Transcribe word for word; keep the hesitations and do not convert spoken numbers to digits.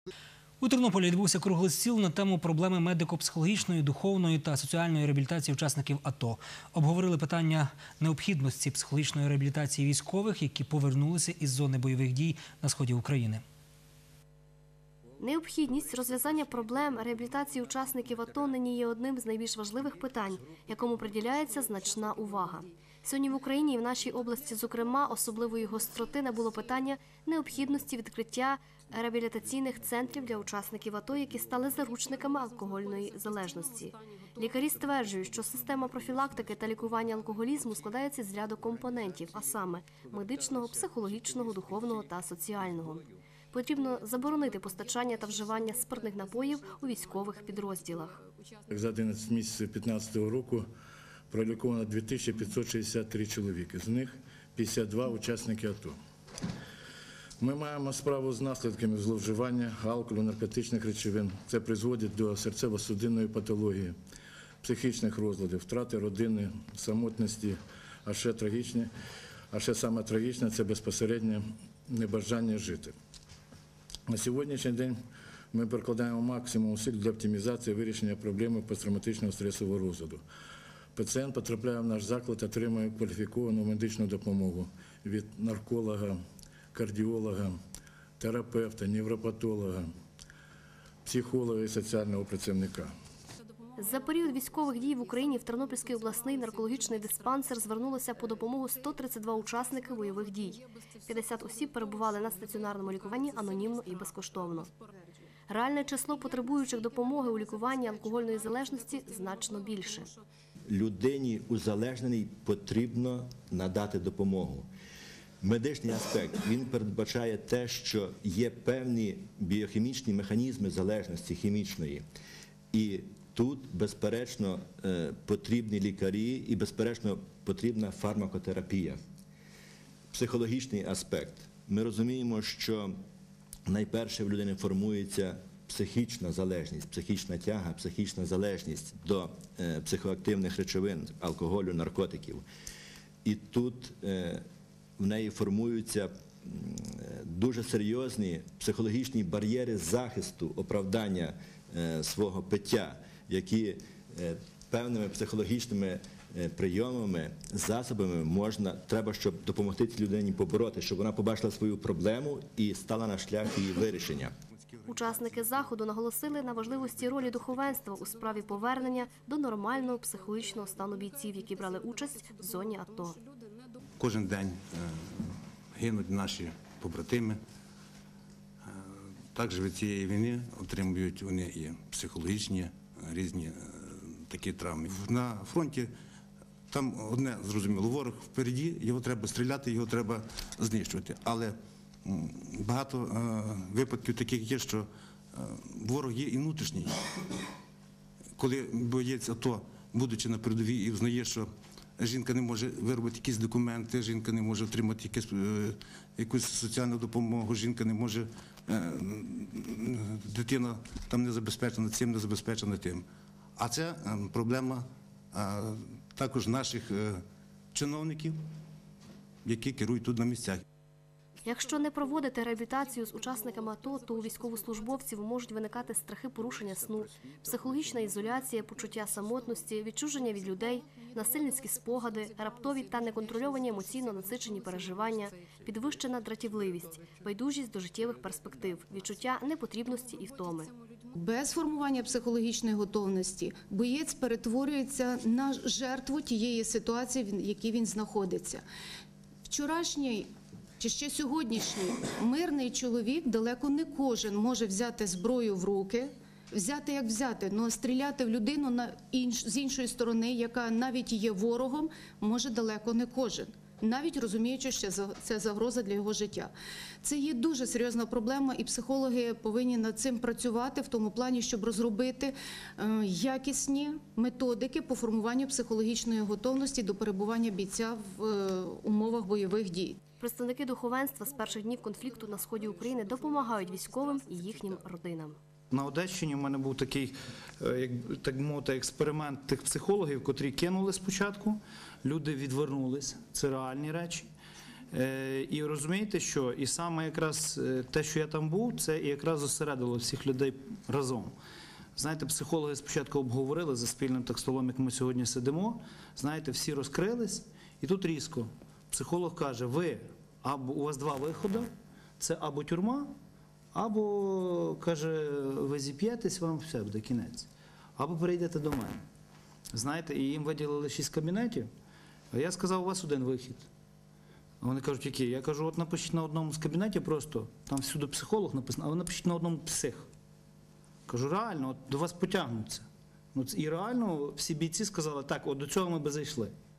У Тернополі відбувся круглий стіл на тему проблеми медико-психологічної, духовної та соціальної реабілітації учасників АТО. Обговорили питання необхідності психологічної реабілітації військових, які повернулися із зони бойових дій на сході України. Необхідність розв'язання проблем реабілітації учасників АТО нині є одним з найбільш важливих питань, якому приділяється значна увага. Сьогодні в Україні і в нашій області, зокрема, особливої гостроти набуло питання необхідності відкриття реабілітаційних центрів для учасників АТО, які стали заручниками алкогольної залежності. Лікарі стверджують, що система профілактики та лікування алкоголізму складається з ряду компонентів, а саме медичного, психологічного, духовного та соціального. Потрібно заборонити постачання та вживання спиртних напоїв у військових підрозділах. За одинадцять місяців дві тисячі п'ятнадцятого року проліковано дві тисячі п'ятсот шістдесят три чоловіки, з них п'ятдесят два учасники АТО. Ми маємо справу з наслідками зловживання алкоголю, наркотичних речовин. Це призводить до серцево-судинної патології, психічних розладів, втрати родини, самотності, а ще трагічне, а ще саме трагічне – це безпосереднє небажання жити. На сьогоднішній день ми прикладаємо максимум усиль для оптимізації вирішення проблеми посттравматичного стресового розладу. Пацієнт потрапляє в наш заклад, отримує кваліфіковану медичну допомогу від нарколога, кардіолога, терапевта, невропатолога, психолога і соціального працівника. За період військових дій в Україні в Тернопільський обласний наркологічний диспансер звернулося по допомогу сто тридцять два учасники бойових дій. п'ятдесят осіб перебували на стаціонарному лікуванні анонімно і безкоштовно. Реальне число потребуючих допомоги у лікуванні алкогольної залежності значно більше. Людині узалежненій потрібно надати допомогу. Медичний аспект, він передбачає те, що є певні біохімічні механізми залежності хімічної. І тут, безперечно, потрібні лікарі і, безперечно, потрібна фармакотерапія. Психологічний аспект. Ми розуміємо, що найперше в людини формується психічна залежність, психічна тяга, психічна залежність до психоактивних речовин, алкоголю, наркотиків. І тут в неї формуються дуже серйозні психологічні бар'єри захисту, оправдання свого пиття, які певними психологічними прийомами, засобами можна, треба, щоб допомогти цій людині побороти, щоб вона побачила свою проблему і стала на шлях її вирішення. Учасники заходу наголосили на важливості ролі духовенства у справі повернення до нормального психологічного стану бійців, які брали участь в зоні АТО. Кожен день гинуть наші побратими. Також від цієї війни отримують вони і психологічні різні такі травми. На фронті там одне зрозуміло, ворог впереді, його треба стріляти, його треба знищувати. Але багато випадків таких є, що ворог є і внутрішній. Коли боєць АТО, будучи на передовій, і взнає, що жінка не може виробити якісь документи, жінка не може отримати якусь, якусь соціальну допомогу, жінка не може, дитина там не забезпечена цим, не забезпечена тим. А це проблема також наших чиновників, які керують тут на місцях. Якщо не проводити реабілітацію з учасниками АТО, то у військовослужбовців можуть виникати страхи порушення сну, психологічна ізоляція, почуття самотності, відчуження від людей, насильницькі спогади, раптові та неконтрольовані емоційно насичені переживання, підвищена дратівливість, байдужість до життєвих перспектив, відчуття непотрібності і втоми. Без формування психологічної готовності боєць перетворюється на жертву тієї ситуації, в якій він знаходиться. Вчорашній чи ще сьогоднішній мирний чоловік, далеко не кожен може взяти зброю в руки, взяти як взяти, але стріляти в людину на інш, з іншої сторони, яка навіть є ворогом, може далеко не кожен, навіть розуміючи, що це загроза для його життя. Це є дуже серйозна проблема, і психологи повинні над цим працювати в тому плані, щоб розробити якісні методики по формуванню психологічної готовності до перебування бійця в умовах бойових дій. Представники духовенства з перших днів конфлікту на сході України допомагають військовим і їхнім родинам. На Одещині в мене був такий, як так мовити, експеримент тих психологів, котрі кинули спочатку, люди відвернулись, це реальні речі. Е, І розумієте, що і саме якраз е, те, що я там був, це і якраз зосередило всіх людей разом. Знаєте, психологи спочатку обговорили за спільним так столом, як ми сьогодні сидимо. Знаєте, всі розкрились, і тут різко психолог каже: ви або у вас два виходи, це або тюрма, або, каже, ви зіп'єтесь, вам все буде кінець, або перейдете до мене. Знаєте, і їм виділили шість кабінетів, а я сказав: у вас один вихід. А вони кажуть: який? Я кажу: от напишіть на одному з кабінетів просто, там всюди психолог написано, а ви напишіть на одному псих. Кажу: реально, от до вас потягнуться. Ну, і реально всі бійці сказали: так, от до цього ми би зайшли.